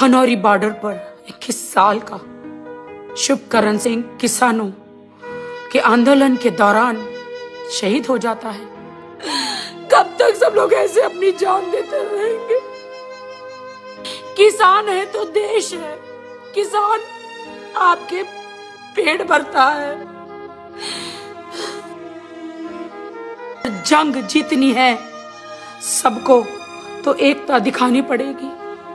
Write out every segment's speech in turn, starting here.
Khanauri border पर 21 साल का शुभकरण सिंह किसानों के आंदोलन के दौरान शहीद हो जाता है। कब तक सब लोग ऐसे अपनी जान देते रहेंगे? किसान है तो देश है, किसान आपके पेट भरता है। जंग जीतनी है सबको तो एकता दिखानी पड़ेगी।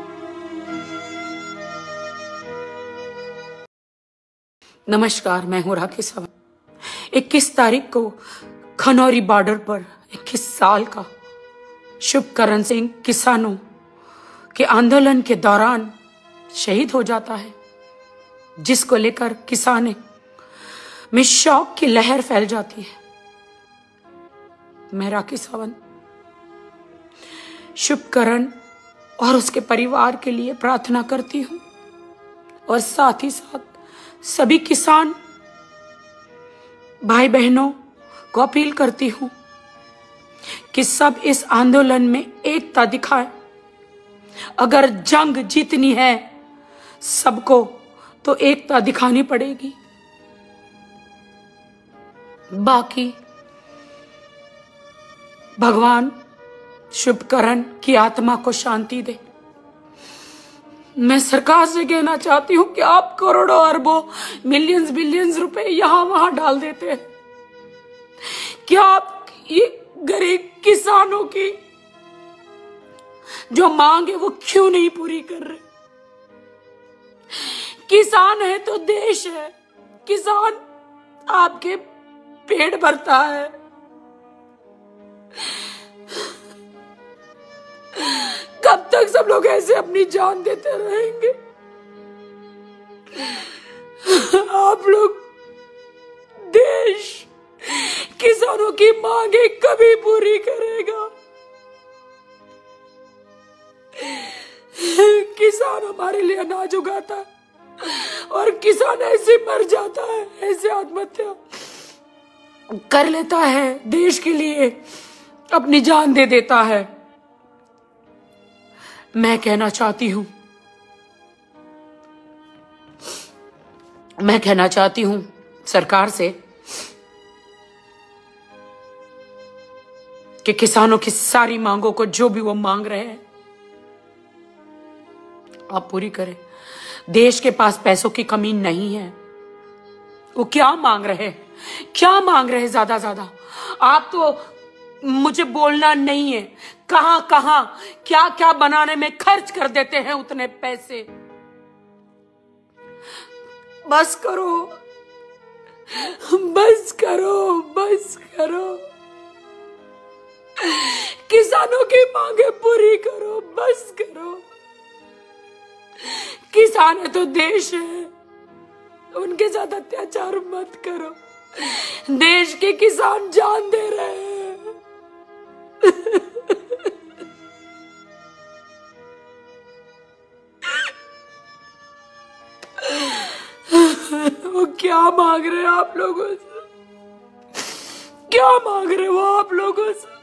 नमस्कार, मैं हूं राखी सावंत। 21 तारीख को खनौरी बॉर्डर पर 21 साल का शुभकरण सिंह किसानों के आंदोलन के दौरान शहीद हो जाता है, जिसको लेकर किसाने में शोक की लहर फैल जाती है। मैं राखी सावंत शुभकरण और उसके परिवार के लिए प्रार्थना करती हूं और साथ ही साथ सभी किसान भाई बहनों को अपील करती हूं कि सब इस आंदोलन में एकता दिखाएं। अगर जंग जीतनी है सबको तो एकता दिखानी पड़ेगी। बाकी भगवान शुभकरण की आत्मा को शांति दे। मैं सरकार से कहना चाहती हूं कि आप करोड़ों अरबों मिलियंस बिलियंस रुपए यहां वहां डाल देते हैं, क्या आप ये गरीब किसानों की जो मांग है वो क्यों नहीं पूरी कर रहे? किसान है तो देश है, किसान आपके पेट भरता है। कब तक सब लोग ऐसे अपनी जान देते रहेंगे? आप लोग देश किसानों की मांगे कभी पूरी करेगा? किसान हमारे लिए अनाज उगाता है और किसान ऐसे मर जाता है, ऐसे आत्महत्या कर लेता है, देश के लिए अपनी जान दे देता है। मैं कहना चाहती हूं सरकार से कि किसानों की सारी मांगों को, जो भी वो मांग रहे हैं, आप पूरी करें। देश के पास पैसों की कमी नहीं है। वो क्या मांग रहे हैं, क्या मांग रहे हैं? ज्यादा आप तो मुझे बोलना नहीं है, कहां कहां क्या क्या बनाने में खर्च कर देते हैं उतने पैसे। बस करो, बस करो, बस करो। किसानों की मांगे पूरी करो, बस करो। किसान है तो देश है, उनके साथ अत्याचार मत करो। देश के किसान जान दे रहे हैं। वो क्या मांग रहे हैं आप लोगों से? क्या मांग रहे हो आप लोगों से?